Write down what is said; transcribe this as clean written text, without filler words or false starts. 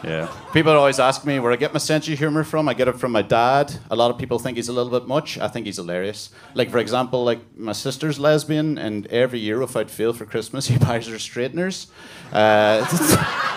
Yeah. People always ask me where I get my sense of humor from. I get it from my dad. A lot of people think he's a little bit much. I think he's hilarious. Like, for example, like my sister's lesbian, and every year without fail for Christmas, he buys her straighteners.